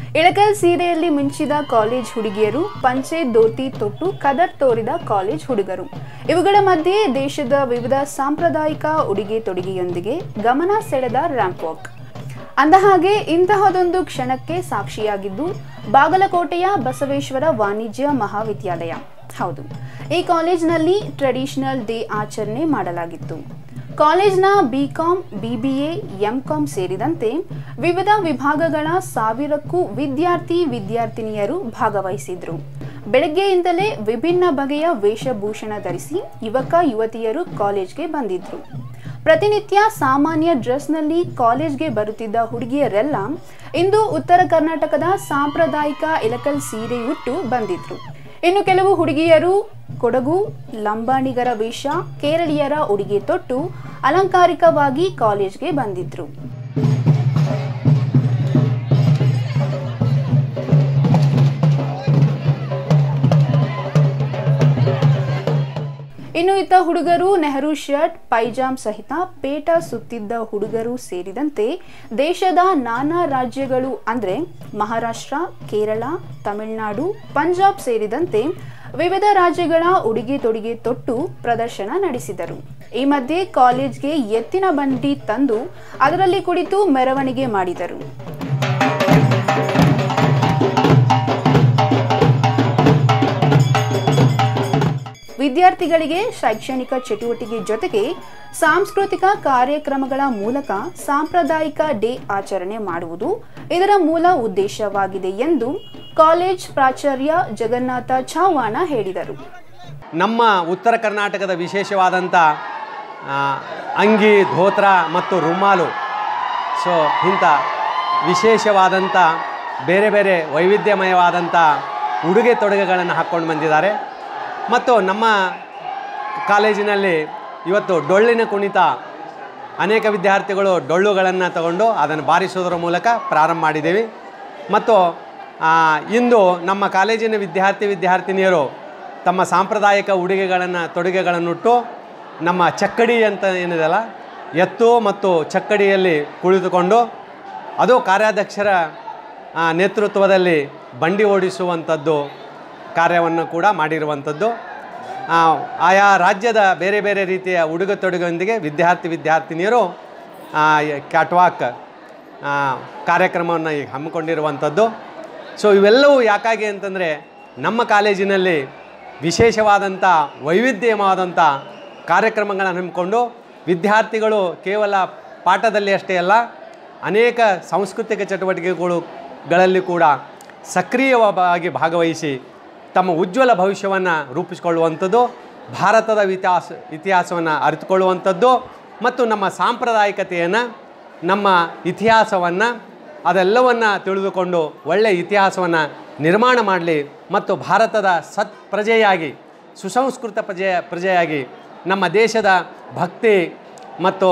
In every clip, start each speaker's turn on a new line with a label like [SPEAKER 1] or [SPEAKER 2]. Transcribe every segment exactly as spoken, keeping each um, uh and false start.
[SPEAKER 1] Ilkal ಸೀರೆಯಲ್ಲಿ ಮಿಂಚಿದ college ಹುಡುಗಿಯರು, ಪಂಚೆ ಧೋತಿ ತೊಟ್ಟು ಕದರ್ ತೋರಿದ ಕಾಲೇಜ್ ಹುಡುಗರು. ಇವುಗಳ ಮಧ್ಯೆ ದೇಶದ ವಿವಿಧ ಸಾಂಪ್ರದಾಯಿಕ ಉಡುಗೆ ತೊಡುಗೆಯೊಂದಿಗೆ ಗಮನ ಸೆಳೆದ ರ್ಯಾಂಪ್ ವಾಕ್. ಅಂದಹಾಗೆ ಇಂತಹದೊಂದು ಕ್ಷಣಕ್ಕೆ ಸಾಕ್ಷಿಯಾಗಿದ್ದು ಬಾಗಲಕೋಟೆಯ ಬಸವೇಶ್ವರ ವಾಣಿಜ್ಯ ಮಹಾವಿದ್ಯಾಲಯ. ಹೌದು, ಈ ಕಾಲೇಜಿನಲ್ಲಿ ಟ್ರೆಡಿಷನಲ್ ಡೇ ಆಚರಣೆ ಮಾಡಲಾಗಿತ್ತು. ಕಾಲೇಜ್ನ ಬಿಕಾಂ, ಬಿಬಿಎ, ಎಂಕಾಂ ಸೇರಿದಂತೆ ವಿವಿಧ ವಿಭಾಗಗಳ ಸಾವಿರಕ್ಕೂ ವಿದ್ಯಾರ್ಥಿ ವಿದ್ಯಾರ್ಥಿನಿಯರು ಭಾಗವಹಿಸಿದ್ರು. ಬೆಳಗ್ಗೆಯಿಂದಲೇ ವಿಭಿನ್ನ ಬಗೆಯ ವೇಷಭೂಷಣ ಧರಿಸಿ ಯುವಕ ಯುವತಿಯರು ಕಾಲೇಜ್ಗೆ ಬಂದಿದ್ರು. ಪ್ರತಿನಿತ್ಯ ಸಾಮಾನ್ಯ ಡ್ರೆಸ್ನಲ್ಲಿ ಕಾಲೇಜ್ಗೆ ಬರುತ್ತಿದ್ದ ಹುಡುಗಿಯರೆಲ್ಲ ಇಂದು ಉತ್ತರ ಕರ್ನಾಟಕದ ಸಾಂಪ್ರದಾಯಿಕ ಇಳಕಲ್ ಸೀರೆ ಉಟ್ಟು ಬಂದಿದ್ರು. ಇನ್ನು ಕೆಲವು ಹುಡುಗಿಯರು ಕೊಡಗು, ಲಂಬಾಣಿಗರ ವೇಷ, ಕೇರಳೀಯರ ಉಡುಗೆ ತೊಟ್ಟು ಅಲಂಕಾರಿಕವಾಗಿ ಕಾಲೇಜ್ಗೆ ಬಂದಿದ್ರು. ಇನ್ನು ಇತ್ತ ಹುಡುಗರು ನೆಹರು ಶರ್ಟ್, ಪೈಜಾಮ್ ಸಹಿತ ಪೇಟ ಸುತ್ತಿದ್ದ ಹುಡುಗರು ಸೇರಿದಂತೆ ದೇಶದ ನಾನಾ ರಾಜ್ಯಗಳು ಅಂದ್ರೆ ಮಹಾರಾಷ್ಟ್ರ, ಕೇರಳ, ತಮಿಳುನಾಡು, ಪಂಜಾಬ್ ಸೇರಿದಂತೆ ವಿವಿಧ ರಾಜ್ಯಗಳ ಉಡುಗೆ ತೊಡುಗೆ ತೊಟ್ಟು ಪ್ರದರ್ಶನ ನಡೆಸಿದರು. ಈ ಮಧ್ಯೆ ಕಾಲೇಜ್ಗೆ ಎತ್ತಿನ ಬಂಡಿ ತಂದು ಅದರಲ್ಲಿ ಕುಳಿತು ಮೆರವಣಿಗೆ ಮಾಡಿದರು. ವಿದ್ಯಾರ್ಥಿಗಳಿಗೆ ಶೈಕ್ಷಣಿಕ ಚಟುವಟಿಕೆ ಜೊತೆಗೆ ಸಾಂಸ್ಕೃತಿಕ ಕಾರ್ಯಕ್ರಮಗಳ ಮೂಲಕ ಸಾಂಪ್ರದಾಯಿಕ ಡೇ ಆಚರಣೆ ಮಾಡುವುದು ಇದರ ಮೂಲ ಉದ್ದೇಶವಾಗಿದೆ ಎಂದು ಕಾಲೇಜ್ ಪ್ರಾಚಾರ್ಯ ಜಗನ್ನಾಥ ಚಾವಾಣ ಹೇಳಿದರು.
[SPEAKER 2] ನಮ್ಮ ಉತ್ತರ ಕರ್ನಾಟಕದ ವಿಶೇಷವಾದಂಥ ಅಂಗಿ, ಧೋತ್ರ ಮತ್ತು ರುಮಾಲು, ಸೊ ಇಂಥ ವಿಶೇಷವಾದಂಥ ಬೇರೆ ಬೇರೆ ವೈವಿಧ್ಯಮಯವಾದಂಥ ಉಡುಗೆ ತೊಡುಗೆಗಳನ್ನು ಹಾಕ್ಕೊಂಡು ಬಂದಿದ್ದಾರೆ. ಮತ್ತು ನಮ್ಮ ಕಾಲೇಜಿನಲ್ಲಿ ಇವತ್ತು ಡೊಳ್ಳಿನ ಕುಣಿತ, ಅನೇಕ ವಿದ್ಯಾರ್ಥಿಗಳು ಡೊಳ್ಳುಗಳನ್ನು ತಗೊಂಡು ಅದನ್ನು ಬಾರಿಸೋದರ ಮೂಲಕ ಪ್ರಾರಂಭ ಮಾಡಿದ್ದೀವಿ. ಮತ್ತು ಇಂದು ನಮ್ಮ ಕಾಲೇಜಿನ ವಿದ್ಯಾರ್ಥಿ ವಿದ್ಯಾರ್ಥಿನಿಯರು ತಮ್ಮ ಸಾಂಪ್ರದಾಯಿಕ ಉಡುಗೆಗಳನ್ನು ತೊಡುಗೆಗಳನ್ನುಟ್ಟು ನಮ್ಮ ಚಕ್ಕಡಿ ಅಂತ ಏನಿದೆಯಲ್ಲ, ಎತ್ತು ಮತ್ತು ಚಕ್ಕಡಿಯಲ್ಲಿ ಕುಳಿತುಕೊಂಡು ಅದು ಕಾರ್ಯಾಧ್ಯಕ್ಷರ ನೇತೃತ್ವದಲ್ಲಿ ಬಂಡಿ ಓಡಿಸುವಂಥದ್ದು ಕಾರ್ಯವನ್ನು ಕೂಡ ಮಾಡಿರುವಂಥದ್ದು. ಆಯಾ ರಾಜ್ಯದ ಬೇರೆ ಬೇರೆ ರೀತಿಯ ಉಡುಗೆ ತೊಡುಗೆಯೊಂದಿಗೆ ವಿದ್ಯಾರ್ಥಿ ವಿದ್ಯಾರ್ಥಿನಿಯರು ಕ್ಯಾಟ್ವಾಕ್ ಕಾರ್ಯಕ್ರಮವನ್ನು ಈಗ ಹಮ್ಮಿಕೊಂಡಿರುವಂಥದ್ದು. ಸೊ ಇವೆಲ್ಲವೂ ಯಾಕಾಗಿ ಅಂತಂದರೆ ನಮ್ಮ ಕಾಲೇಜಿನಲ್ಲಿ ವಿಶೇಷವಾದಂಥ ವೈವಿಧ್ಯವಾದಂಥ ಕಾರ್ಯಕ್ರಮಗಳನ್ನು ಹಮ್ಮಿಕೊಂಡು ವಿದ್ಯಾರ್ಥಿಗಳು ಕೇವಲ ಪಾಠದಲ್ಲಿ ಅಷ್ಟೇ ಅಲ್ಲ, ಅನೇಕ ಸಾಂಸ್ಕೃತಿಕ ಚಟುವಟಿಕೆಗಳಲ್ಲಿ ಕೂಡ ಸಕ್ರಿಯವಾಗಿ ಭಾಗವಹಿಸಿ ತಮ್ಮ ಉಜ್ವಲ ಭವಿಷ್ಯವನ್ನು ರೂಪಿಸಿಕೊಳ್ಳುವಂಥದ್ದು, ಭಾರತದ ಇತಿಹಾಸ ಇತಿಹಾಸವನ್ನು ಅರಿತುಕೊಳ್ಳುವಂಥದ್ದು ಮತ್ತು ನಮ್ಮ ಸಾಂಪ್ರದಾಯಿಕತೆಯನ್ನು, ನಮ್ಮ ಇತಿಹಾಸವನ್ನು ಅದೆಲ್ಲವನ್ನು ತಿಳಿದುಕೊಂಡು ಒಳ್ಳೆಯ ಇತಿಹಾಸವನ್ನು ನಿರ್ಮಾಣ ಮಾಡಲಿ ಮತ್ತು ಭಾರತದ ಸತ್ ಪ್ರಜೆಯಾಗಿ, ಸುಸಂಸ್ಕೃತ ಪ್ರಜೆಯ ಪ್ರಜೆಯಾಗಿ ನಮ್ಮ ದೇಶದ ಭಕ್ತಿ ಮತ್ತು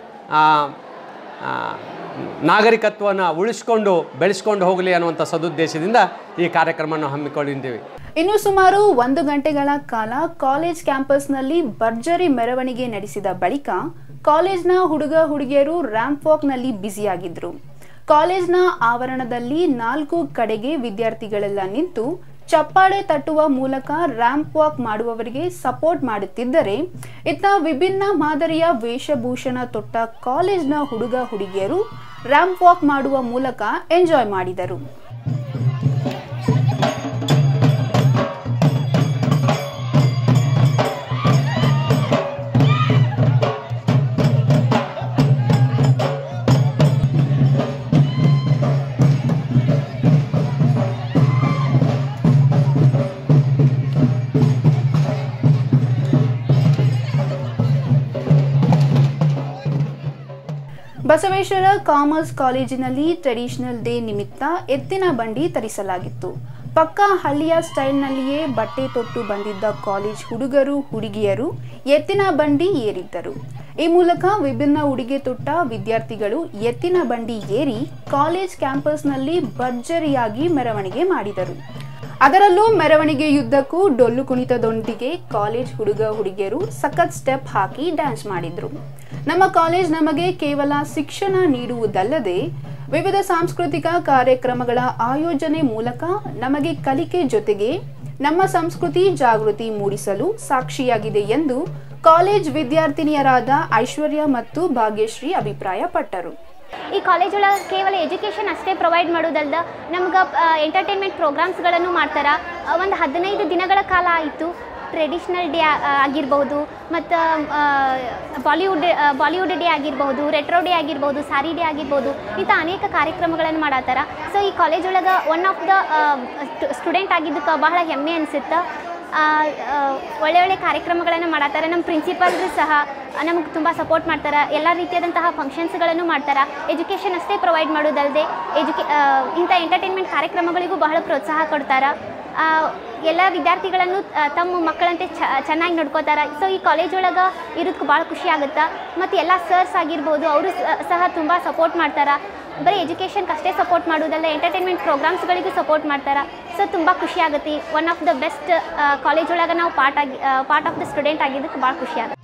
[SPEAKER 2] ನಾಗರಿಕತ್ವವನ್ನು ಉಳಿಸ್ಕೊಂಡು ಬೆಳೆಸ್ಕೊಂಡು ಹೋಗಲಿ ಅನ್ನುವಂಥ ಸದುದ್ದೇಶದಿಂದ ಈ ಕಾರ್ಯಕ್ರಮವನ್ನು ಹಮ್ಮಿಕೊಂಡಿದ್ದೇವೆ.
[SPEAKER 1] ಇನ್ನು ಸುಮಾರು ಒಂದು ಗಂಟೆಗಳ ಕಾಲ ಕಾಲೇಜ್ ಕ್ಯಾಂಪಸ್ನಲ್ಲಿ ಭರ್ಜರಿ ಮೆರವಣಿಗೆ ನಡೆಸಿದ ಬಳಿಕ ಕಾಲೇಜ್ನ ಹುಡುಗ ಹುಡುಗಿಯರು ರ್ಯಾಂಪ್ ವಾಕ್ನಲ್ಲಿ ಬ್ಯುಸಿಯಾಗಿದ್ರು. ಕಾಲೇಜ್ನ ಆವರಣದಲ್ಲಿ ನಾಲ್ಕು ಕಡೆಗೆ ವಿದ್ಯಾರ್ಥಿಗಳೆಲ್ಲ ನಿಂತು ಚಪ್ಪಾಳೆ ತಟ್ಟುವ ಮೂಲಕ ರ್ಯಾಂಪ್ ವಾಕ್ ಮಾಡುವವರಿಗೆ ಸಪೋರ್ಟ್ ಮಾಡುತ್ತಿದ್ದರೆ, ಇತ್ತ ವಿಭಿನ್ನ ಮಾದರಿಯ ವೇಷಭೂಷಣ ತೊಟ್ಟ ಕಾಲೇಜ್ನ ಹುಡುಗ ಹುಡುಗಿಯರು ರ್ಯಾಂಪ್ ವಾಕ್ ಮಾಡುವ ಮೂಲಕ ಎಂಜಾಯ್ ಮಾಡಿದರು. ಬಸವೇಶ್ವರ ಕಾಮರ್ಸ್ ಕಾಲೇಜಿನಲ್ಲಿ ಟ್ರೆಡಿಷನಲ್ ಡೇ ನಿಮಿತ್ತ ಎತ್ತಿನ ಬಂಡಿ ತರಿಸಲಾಗಿತ್ತು. ಪಕ್ಕಾ ಹಳ್ಳಿಯ ಸ್ಟೈಲ್ನಲ್ಲಿಯೇ ಬಟ್ಟೆ ತೊಟ್ಟು ಬಂದಿದ್ದ ಕಾಲೇಜ್ ಹುಡುಗರು ಹುಡುಗಿಯರು ಎತ್ತಿನ ಬಂಡಿ ಏರಿದ್ದರು. ಈ ಮೂಲಕ ವಿಭಿನ್ನ ಉಡುಗೆ ತೊಟ್ಟ ವಿದ್ಯಾರ್ಥಿಗಳು ಎತ್ತಿನ ಬಂಡಿ ಏರಿ ಕಾಲೇಜ್ ಕ್ಯಾಂಪಸ್ನಲ್ಲಿ ಭರ್ಜರಿಯಾಗಿ ಮೆರವಣಿಗೆ ಮಾಡಿದರು. ಅದರಲ್ಲೂ ಮೆರವಣಿಗೆಯುದ್ದಕ್ಕೂ ಡೊಳ್ಳು ಕುಣಿತದೊಂದಿಗೆ ಕಾಲೇಜ್ ಹುಡುಗ ಹುಡುಗಿಯರು ಸಖತ್ ಸ್ಟೆಪ್ ಹಾಕಿ ಡ್ಯಾನ್ಸ್ ಮಾಡಿದ್ರು. ನಮ್ಮ ಕಾಲೇಜ್ ನಮಗೆ ಕೇವಲ ಶಿಕ್ಷಣ ನೀಡುವುದಲ್ಲದೆ ವಿವಿಧ ಸಾಂಸ್ಕೃತಿಕ ಕಾರ್ಯಕ್ರಮಗಳ ಆಯೋಜನೆ ಮೂಲಕ ನಮಗೆ ಕಲಿಕೆ ಜೊತೆಗೆ ನಮ್ಮ ಸಂಸ್ಕೃತಿ ಜಾಗೃತಿ ಮೂಡಿಸಲು ಸಾಕ್ಷಿಯಾಗಿದೆ ಎಂದು ಕಾಲೇಜ್ ವಿದ್ಯಾರ್ಥಿನಿಯರಾದ ಐಶ್ವರ್ಯ ಮತ್ತು ಭಾಗ್ಯಶ್ರೀ ಅಭಿಪ್ರಾಯಪಟ್ಟರು.
[SPEAKER 3] ಈ ಕಾಲೇಜ್ ಒಳಗೆ ಕೇವಲ ಎಜುಕೇಷನ್ ಅಷ್ಟೇ ಪ್ರೊವೈಡ್ ಮಾಡೋದಲ್ದ ನಮ್ಗೆ ಎಂಟರ್ಟೈನ್ಮೆಂಟ್ ಪ್ರೋಗ್ರಾಮ್ಸ್ಗಳನ್ನು ಮಾಡ್ತಾರೆ. ಒಂದು ಹದಿನೈದು ದಿನಗಳ ಕಾಲ ಆಯಿತು. ಟ್ರೆಡಿಷ್ನಲ್ ಡೇ ಆಗಿರ್ಬೋದು, ಮತ್ತು ಬಾಲಿವುಡ್ ಬಾಲಿವುಡ್ ಡೇ ಆಗಿರ್ಬೋದು, ರೆಟ್ರೋ ಡೇ ಆಗಿರ್ಬೋದು, ಸಾರಿ ಡೇ ಆಗಿರ್ಬೋದು, ಇಂಥ ಅನೇಕ ಕಾರ್ಯಕ್ರಮಗಳನ್ನು ಮಾಡತ್ತಾರ. ಸೊ ಈ ಕಾಲೇಜ್ ಒಳಗೆ ಒನ್ ಆಫ್ ದ ಸ್ಟೂಡೆಂಟ್ ಆಗಿದ್ದಕ್ಕೆ ಬಹಳ ಹೆಮ್ಮೆ ಅನಿಸುತ್ತೆ. ಒಳ್ಳೆ ಒಳ್ಳೆ ಕಾರ್ಯಕ್ರಮಗಳನ್ನು ಮಾಡತ್ತಾರೆ. ನಮ್ಮ ಪ್ರಿನ್ಸಿಪಲ್ರು ಸಹ ನಮಗೆ ತುಂಬ ಸಪೋರ್ಟ್ ಮಾಡ್ತಾರೆ. ಎಲ್ಲ ರೀತಿಯಾದಂತಹ ಫಂಕ್ಷನ್ಸ್ಗಳನ್ನು ಮಾಡ್ತಾರೆ. ಎಜುಕೇಷನ್ ಅಷ್ಟೇ ಪ್ರೊವೈಡ್ ಮಾಡೋದಲ್ಲದೆ ಎಜುಕೇ ಇಂಥ ಎಂಟರ್ಟೈನ್ಮೆಂಟ್ ಕಾರ್ಯಕ್ರಮಗಳಿಗೂ ಬಹಳ ಪ್ರೋತ್ಸಾಹ ಕೊಡ್ತಾರೆ. ಎಲ್ಲ ವಿದ್ಯಾರ್ಥಿಗಳನ್ನು ತಮ್ಮ ಮಕ್ಕಳಂತೆ ಚೆನ್ನಾಗಿ ನೋಡ್ಕೋತಾರೆ. ಸೊ ಈ ಕಾಲೇಜ್ ಒಳಗೆ ಇರೋದಕ್ಕೆ ಭಾಳ ಖುಷಿ ಆಗುತ್ತೆ. ಮತ್ತು ಎಲ್ಲ ಸರ್ಸ್ ಆಗಿರ್ಬೋದು, ಅವರು ಸಹ ತುಂಬ ಸಪೋರ್ಟ್ ಮಾಡ್ತಾರೆ. ಬರೀ ಎಜುಕೇಷನ್ಗೆ ಅಷ್ಟೇ ಸಪೋರ್ಟ್ ಮಾಡೋದಲ್ಲ, ಎಂಟರ್ಟೈನ್ಮೆಂಟ್ ಪ್ರೋಗ್ರಾಮ್ಸ್ಗಳಿಗೂ ಸಪೋರ್ಟ್ ಮಾಡ್ತಾರೆ. ಸೊ ತುಂಬ ಖುಷಿ ಆಗುತ್ತೆ. One of the best college ಒಳಗೆ ನಾವು ಪಾರ್ಟ್ ಆಗಿ ಪಾರ್ಟ್ ಆಫ್ ದ ಸ್ಟೂಡೆಂಟ್ ಆಗಿದ್ದಕ್ಕೆ ಭಾಳ ಖುಷಿ ಆಗುತ್ತೆ.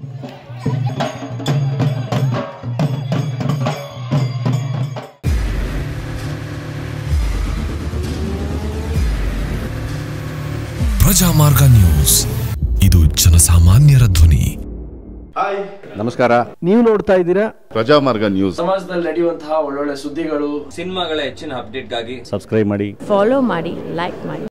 [SPEAKER 4] ಪ್ರಜಾಮಾರ್ಗ ನ್ಯೂಸ್, ಇದು ಜನಸಾಮಾನ್ಯರ ಧ್ವನಿ.
[SPEAKER 5] ಹಾಯ್,
[SPEAKER 6] ನಮಸ್ಕಾರ.
[SPEAKER 5] ನೀವು ನೋಡ್ತಾ ಇದ್ದೀರಾ
[SPEAKER 6] ಪ್ರಜಾಮಾರ್ಗ ನ್ಯೂಸ್.
[SPEAKER 5] ಸಮಾಜದಲ್ಲಿ ನಡೆಯುವಂತಹ ಒಳ್ಳೊಳ್ಳೆ ಸುದ್ದಿಗಳು,
[SPEAKER 7] ಸಿನಿಮಾಗಳ ಹೆಚ್ಚಿನ ಅಪ್ಡೇಟ್ಗಾಗಿ
[SPEAKER 6] ಸಬ್ಸ್ಕ್ರೈಬ್ ಮಾಡಿ,
[SPEAKER 8] ಫಾಲೋ ಮಾಡಿ, ಲೈಕ್ ಮಾಡಿ.